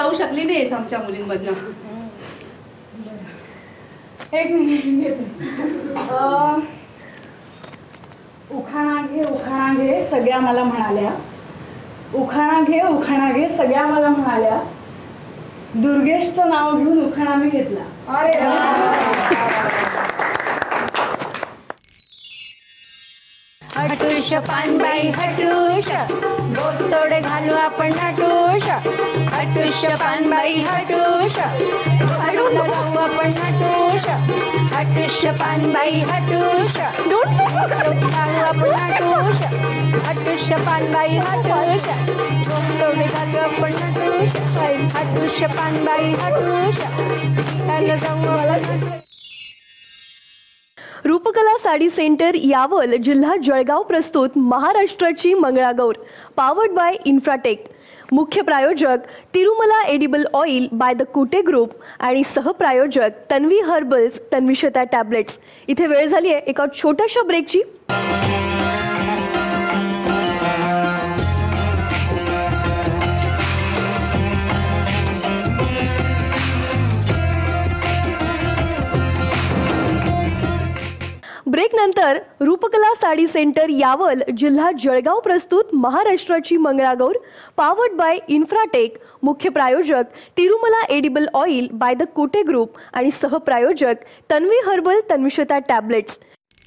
जाऊ शकली नाहीस आमच्या मुलींमधनं. एक मिनिट उखाणा घे सगळ्या मला म्हणाल्या. उखाणा घे सगळ्या मला म्हणाल्या. दुर्गेशचं नाव घेऊन उखाणा मी घेतला. हटूश पानबाई हटूश, गोड तोडे घालू आपण नटूश. हटूश पानबाई हटूश, हटून जाऊ आपण नटूश. हटूश पानबाई हटूश, घालू आपण नटूश. हटूश पानबाई हटूश, गोड तोडे घालू आपण नटूश. हटूश पानबाई हटूश, घालू जाऊ आपण नटूश. रूपकला साडी सेंटर यावल जिल्हा जळगाव प्रस्तुत महाराष्ट्राची मंगळागौर पावर्ड बाय इन्फ्राटेक. मुख्य प्रायोजक Tirumala edible oil by the Kute group आणि सहप्रायोजक तन्वी हर्बल्स तन्विशता टॅब्लेट्स. इथे वेळ झाली आहे एका छोट्याशा ब्रेकची. ब्रेक नंतर रूपकला साडी सेंटर यावल जिल्हा जळगाव प्रस्तुत महाराष्ट्राची मंगळागौर पावर्ड बाय इन्फ्राटेक. मुख्य प्रायोजक Tirumala edible oil by the Kute group आणि सहप्रायोजक तन्वी हर्बल तन्विशता टॅब्लेट्स.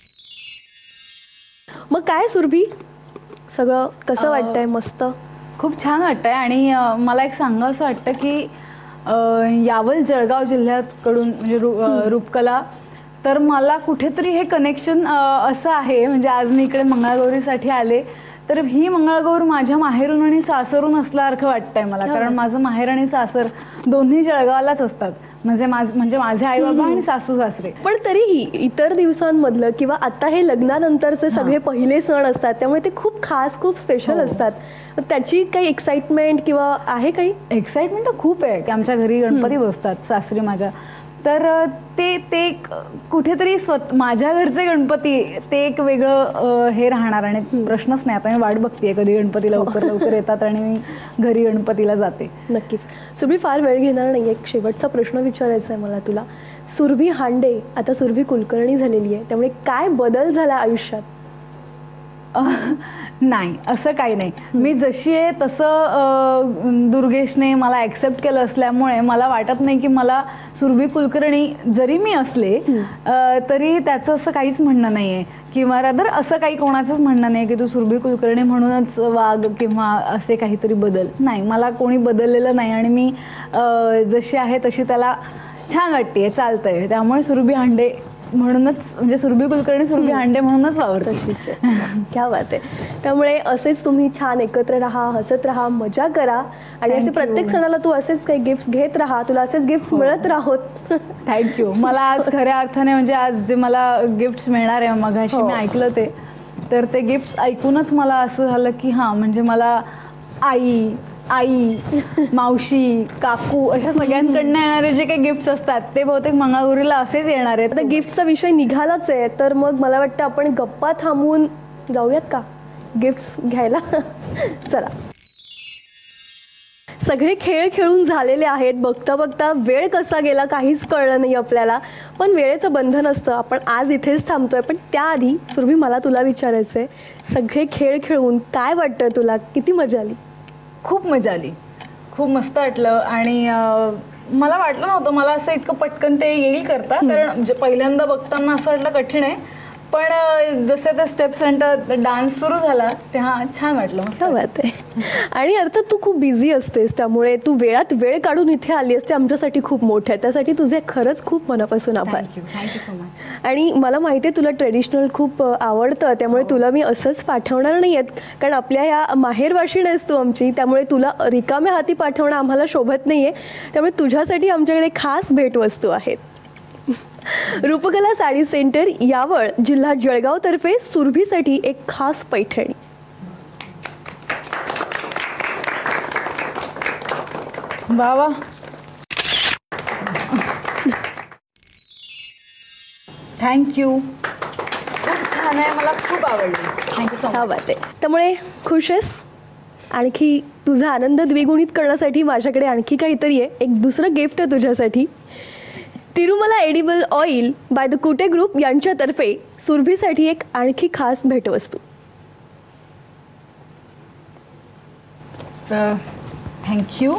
मग काय सुरभी, सगळं कसं वाटतंय? मस्त, खूप छान वाटतंय. आणि मला एक सांगावंसं वाटतं की यावल जळगाव जिल्ह्याकडून म्हणजे रूपकला, तर मला कुठेतरी हे कनेक्शन असं आहे. म्हणजे आज मी इकडे मंगळागौरीसाठी आले तर ही मंगळागौर माझ्या माहेरून आणि सासरून असल्यासारखं वाटतंय मला. कारण माझं माहेर आणि सासर दोन्ही जळगावलाच असतात. म्हणजे माझे आई बाबा आणि सासू सासरे. पण तरीही इतर दिवसांमधलं किंवा आता हे लग्नानंतरचे सगळे पहिले सण असतात त्यामुळे ते खूप खास, खूप स्पेशल असतात. त्याची काही एक्साइटमेंट किंवा आहे काही? एक्साइटमेंट तर खूप आहे की आमच्या घरी गणपती बसतात सासरी माझ्या. तर ते कुठेतरी माझ्या घरचे गणपती ते एक वेगळं हे राहणार. आणि प्रश्नच नाही, आता मी वाट बघते कधी गणपती लवकर येतात आणि मी घरी गणपतीला जाते. नक्कीच. सुरभी, फार वेळ घेणार नाही, एक शेवटचा प्रश्न विचारायचा आहे मला तुला. सुरभी हांडे आता सुरभी कुलकर्णी झालेली आहे, त्यामुळे काय बदल झाला आयुष्यात? नाही, असं काही नाही. मी जशी आहे तसं दुर्गेशने मला ॲक्सेप्ट केलं असल्यामुळे मला वाटत नाही की मला सुरभी कुलकर्णी जरी मी असले तरी त्याचं असं काहीच म्हणणं नाही आहे. किंवा रादर असं काही कोणाचंच म्हणणं नाही की तू सुरभी कुलकर्णी म्हणूनच वाग किंवा असे काहीतरी बदल. नाही, मला कोणी बदललेलं नाही आणि मी जशी आहे तशी त्याला छान वाटते, चालतंय. त्यामुळे सुरभी हांडे म्हणूनच, म्हणजे सुरभी कुलकर्णी सुरभी हांडे म्हणूनच वावरतात. क्या बात आहे. त्यामुळे असेच तुम्ही छान एकत्र राहा, हसत राहा, मजा करा आणि असे प्रत्येक सणाला तू असेच काही गिफ्ट्स घेत राहा, तुला असेच गिफ्ट्स मिळत राहोत. थँक्यू. मला आज खऱ्या अर्थाने म्हणजे आज जे मला गिफ्ट्स मिळणार आहे, मगाशी मी ऐकलं ते, तर ते गिफ्ट्स ऐकूनच मला असं झालं की हां, म्हणजे मला आई, मावशी, काकू अशा सगळ्यांकडनं येणारे जे काही गिफ्ट्स असतात ते बहुतेक मंगळागौरीला असेच येणार आहेत. आता गिफ्टचा विषय निघालाच आहे, तर मग मला वाटतं आपण गप्पा थांबवून जाऊयात का गिफ्ट्स घ्यायला? चला. सगळे खेळ खेळून झालेले आहेत. बघता बघता वेळ कसा गेला काहीच कळलं नाही आपल्याला. पण वेळेचं बंधन असतं, आपण आज इथेच थांबतोय. पण त्याआधी सुरभी, मला तुला विचारायचं आहे, सगळे खेळ खेळून काय वाटतं तुला? किती मजा आली? खूप मजा आली, खूप मस्त वाटलं. आणि मला वाटलं नव्हतं मला असं इतकं पटकन ते येईल करता. कारण म्हणजे पहिल्यांदा बघताना असं वाटलं कठीण आहे, पण जसे ते स्टेप्स नंतर डान्स सुरू झाला तेव्हा छान वाटलं. क्या बात आहे. आणि अर्थात तू खूप बिझी असतेस, त्यामुळे तू वेळात वेळ काढून इथे आली असते आमच्यासाठी खूप मोठं आहे. त्यासाठी तुझे खरंच खूप मनापासून आभार. Thank you so much. आणि मला माहिती आहे तुला ट्रेडिशनल खूप आवडतं, त्यामुळे तुला मी असंच पाठवणार नाही आहेत, कारण आपल्या ह्या माहेरवाशीण आहेस तू आमची, त्यामुळे तुला रिकाम्या हाती पाठवणं आम्हाला शोभत नाही आहे. त्यामुळे तुझ्यासाठी आमच्याकडे खास भेटवस्तू आहेत. रूपकला साडी सेंटर यावळ जिल्हा जळगाव तर्फे सुरभीसाठी एक खास पैठणी. बाबा, थँक्यू. खूप छान आहे, मला खूप आवडली. थँक्यू सो क्या बात आहे. त्यामुळे खुश आहेस? आणखी तुझा आनंद द्विगुणित करण्यासाठी माझ्याकडे आणखी काहीतरी आहे. एक दुसरं गिफ्ट आहे तुझ्यासाठी. Tirumala edible oil by the Kute group यांच्यातर्फे सुरभीसाठी एक आणखी खास भेटवस्तू. थँक्यू.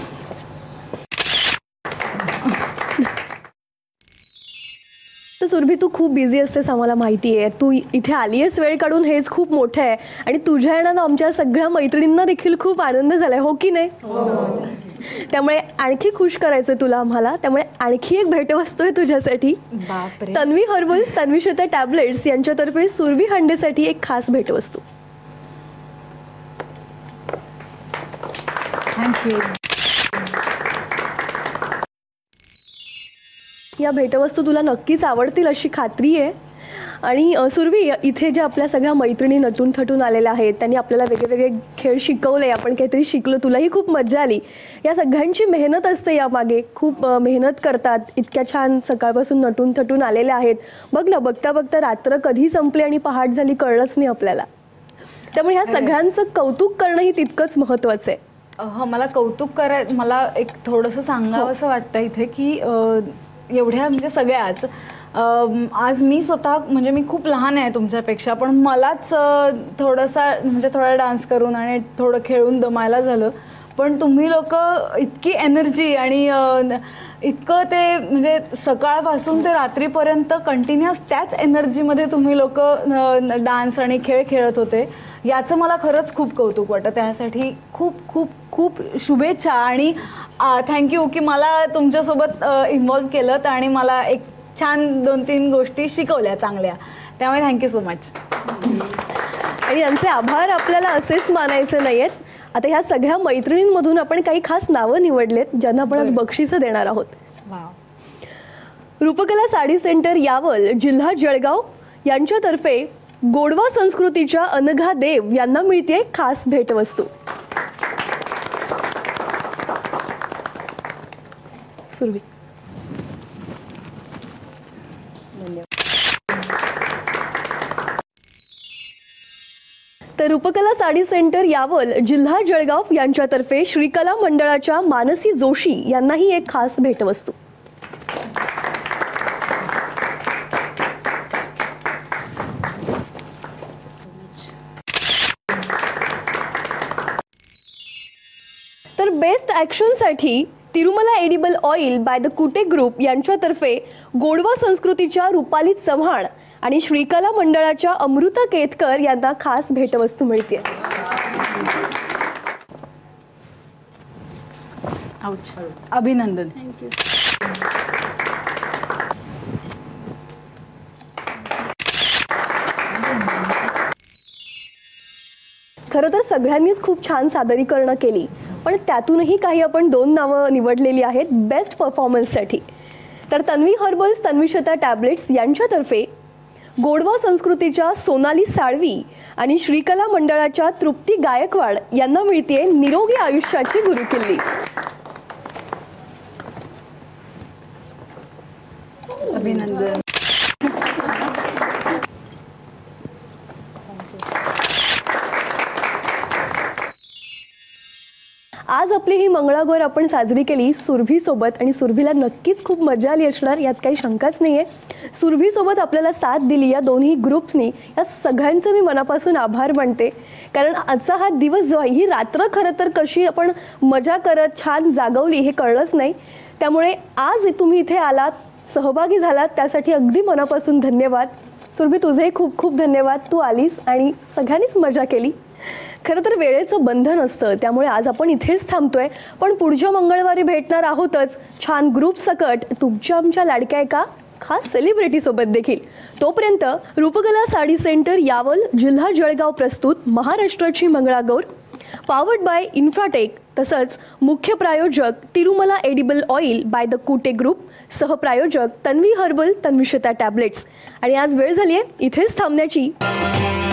तर सुरभी, तू खूप बिझी असतेस आम्हाला माहिती आहे. तू इथे आली आहेस वेळ काढून, हेच खूप मोठं आहे. आणि तुझ्या येण्यानं आमच्या सगळ्या मैत्रिणींना देखील खूप आनंद झाला आहे, हो की नाही? त्यामुळे आणखी खुश करायचं तुला आम्हाला. त्यामुळे आणखी एक भेटवस्तू आहे तुझ्यासाठी. बापरे. तन्वी हर्बल्स तन्वीश्वेता टॅबलेट्स यांच्यातर्फे सुरभी हंडेसाठी एक खास भेटवस्तू. थँक्यू. या भेटवस्तू तुला नक्कीच आवडतील अशी खात्री आहे. आणि सुरभी, इथे ज्या आपल्या सगळ्या मैत्रिणी नटून थटून आलेल्या आहेत, त्यांनी आपल्याला वेगवेगळे खेळ शिकवले, आपण काहीतरी शिकलो, तुलाही खूप मजा आली. या सगळ्यांची मेहनत असते यामागे. खूप मेहनत करतात. इतक्या छान सकाळपासून नटून थटून आलेल्या आहेत. बघ ना, बघता बघता रात्र कधी संपली आणि पहाट झाली कळलंच नाही आपल्याला. त्यामुळे ह्या सगळ्यांचं कौतुक करणंही तितकंच महत्त्वाचं आहे. मला कौतुक मला एक थोडंसं सांगावं असं वाटतं इथे की एवढ्या म्हणजे सगळ्याच आज मी स्वतः म्हणजे मी खूप लहान आहे तुमच्यापेक्षा, पण मलाच थोडा डान्स करून आणि थोडं खेळून दमायला झालं. पण तुम्ही लोक इतकी एनर्जी आणि इतकं ते म्हणजे सकाळपासून ते रात्रीपर्यंत कंटिन्युअस त्याच एनर्जीमध्ये तुम्ही लोक डान्स आणि खेळ खेळत होते. याचं मला खरंच खूप कौतुक वाटतं. त्यासाठी खूप खूप खूप शुभेच्छा आणि थँक्यू की मला तुमच्यासोबत इन्व्हॉल्व केलं आणि मला एक छान 2-3 गोष्टी शिकवल्या चांगल्या. त्यामुळे थँक्यू सो मच. आणि यांचे आभार आपल्याला असेच मानायचे नाही आहेत. आता ह्या सगळ्या मैत्रिणींमधून आपण काही खास नावं निवडलेत ज्यांना आपण आज बक्षिसं देणार आहोत. रूपकला साडी सेंटर यावल, जिल्हा जळगाव यांच्यातर्फे गोडवा संस्कृतीच्या अनघा देव यांना मिळते खास भेटवस्तू. सुरभी. तर रूपकला साडी सेंटर यावल, जिल्हा जळगाव यांच्यातर्फे श्रीकला मंडळाच्या मानसी जोशी यांनाही एक खास भेटवस्तू. तर बेस्ट ॲक्शनसाठी Tirumala edible oil by the Kute group यांच्यातर्फे गोडवा संस्कृतीच्या रुपाली चव्हाण आणि श्रीकला मंडळाच्या अमृता केतकर यांना खास भेटवस्तू मिळते. अभिनंदन. खरं तर सगळ्यांनीच खूप छान सादरीकरणं केली, पण त्यातूनही काही आपण 2 नावं निवडलेली आहेत बेस्ट परफॉर्मन्ससाठी. तर तन्वी हर्बल्स तन्वीश्वेता टॅबलेट्स यांच्यातर्फे गोडवा संस्कृतीच्या सोनाली साळवी आणि श्रीकला मंडळाच्या तृप्ती गायकवाड यांना मिळते निरोगी आयुष्याची गुरुकिल्ली. अभिनंदन. आज आपली ही मंगळागौर आपण साजरी केली सुरभीसोबत आणि सुरभीला नक्कीच खूप मजा आली असणार, यात काही शंकाच नाही आहे. सुरभीसोबत आपल्याला साथ दिली या दोन्ही ग्रुप्सनी, या सगळ्यांचं मी मनापासून आभार मानते. कारण आजचा हा दिवस जो आहे, ही रात्र खरं तर कशी आपण मजा करत छान जागवली हे कळलंच नाही. त्यामुळे आज तुम्ही इथे आलात, सहभागी झालात, त्यासाठी अगदी मनापासून धन्यवाद. सुरभी, तुझेही खूप खूप धन्यवाद. तू आलीस आणि सगळ्यांनीच मजा केली. खरं तर वेळेचं बंधन असतं, त्यामुळे आज आपण इथेच थांबतोय, पण पुढच्या मंगळवारी भेटणार आहोतच छान ग्रुप सकट तुमच्या आमच्या लाडक्या एका खास सेलिब्रिटीसोबत देखील. तोपर्यंत रूपकला साडी सेंटर यावल, जिल्हा जळगाव प्रस्तुत महाराष्ट्राची मंगळागौर, पावर्ड बाय इन्फ्राटेक, तसंच मुख्य प्रायोजक Tirumala edible oil by the Kute group, सहप्रायोजक तन्वी हर्बल तन्वीश्वेता टॅबलेट्स. आणि आज वेळ झाली आहे इथेच थांबण्याची.